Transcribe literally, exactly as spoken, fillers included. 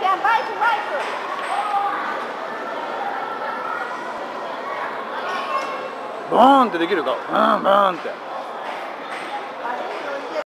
やバイクバイク。 バーンってできるか。バーンバーンって。